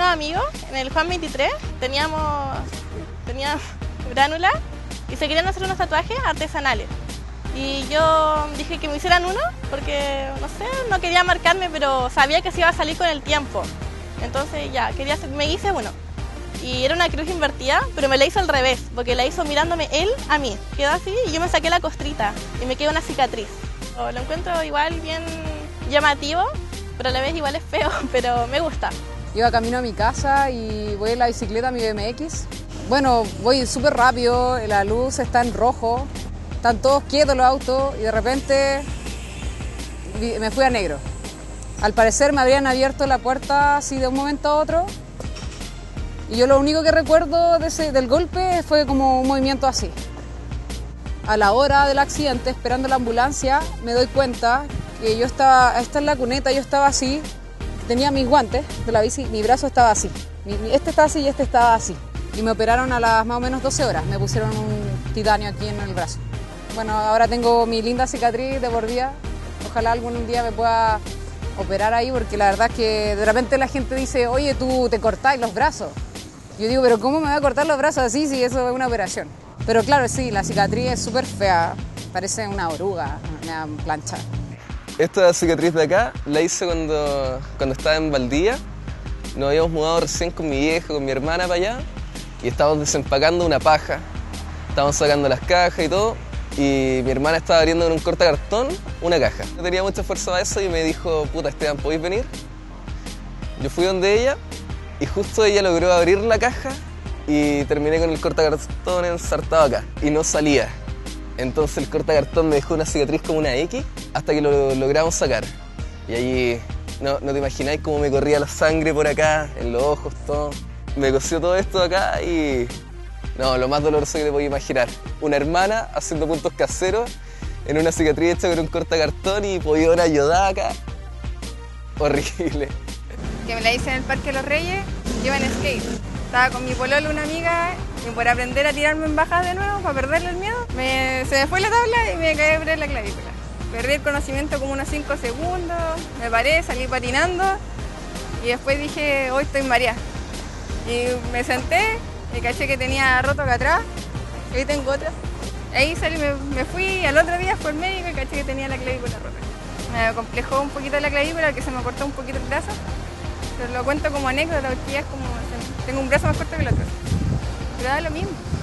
unos amigos en el Juan 23, teníamos bránula y se querían hacer unos tatuajes artesanales. Y yo dije que me hicieran uno porque, no sé, no quería marcarme, pero sabía que se iba a salir con el tiempo. Entonces ya, me hice uno. Y era una cruz invertida, pero me la hizo al revés, porque la hizo mirándome él a mí. Quedó así y yo me saqué la costrita y me quedó una cicatriz. Lo encuentro igual bien llamativo, pero a la vez igual es feo, pero me gusta. Iba camino a mi casa y voy en la bicicleta, mi BMX. Bueno, voy súper rápido, la luz está en rojo, están todos quietos los autos y de repente me fui a negro. Al parecer me habrían abierto la puerta así de un momento a otro y yo lo único que recuerdo del golpe fue como un movimiento así. A la hora del accidente, esperando la ambulancia, me doy cuenta que yo estaba, esta es la cuneta, yo estaba así, tenía mis guantes de la bici, mi brazo estaba así, este estaba así y este estaba así. Y me operaron a las más o menos 12 horas, me pusieron un titanio aquí en el brazo. Bueno, ahora tengo mi linda cicatriz de por vida, ojalá algún día me pueda operar ahí, porque la verdad es que de repente la gente dice, oye, tú te cortás los brazos. Yo digo, pero ¿cómo me voy a cortar los brazos así si eso es una operación? Pero claro, sí, la cicatriz es súper fea, parece una oruga, una plancha. Esta cicatriz de acá la hice cuando estaba en Valdivia. Nos habíamos mudado recién con mi vieja, con mi hermana para allá y estábamos desempacando una paja. Estábamos sacando las cajas y todo y mi hermana estaba abriendo con un cortacartón una caja. No tenía mucha fuerza para eso y me dijo, puta Esteban, ¿podéis venir? Yo fui donde ella y justo ella logró abrir la caja y terminé con el cortacartón ensartado acá y no salía. Entonces el cortacartón me dejó una cicatriz como una X hasta que lo logramos sacar. Y allí no te imagináis cómo me corría la sangre por acá, en los ojos, todo. Me cosió todo esto acá y no, lo más doloroso que te podía imaginar. Una hermana haciendo puntos caseros en una cicatriz hecha con un cortacartón y podía una ayudar acá. Horrible. Que me la hice en el Parque de los Reyes, yo en skate. Estaba con mi pololo, una amiga, y por aprender a tirarme en bajas de nuevo, para perderle el miedo, se me fue la tabla y me caí en la clavícula. Perdí el conocimiento como unos 5 segundos, me paré, salí patinando y después dije, hoy estoy mareada. Y me senté y caché que tenía roto acá atrás, y hoy tengo otra. Ahí salí, me fui, al otro día fue el médico y caché que tenía la clavícula rota. Me complejó un poquito la clavícula, que se me cortó un poquito el brazo, pero lo cuento como anécdota porque ya es como, tengo un brazo más corto que el otro. Pero da lo mismo.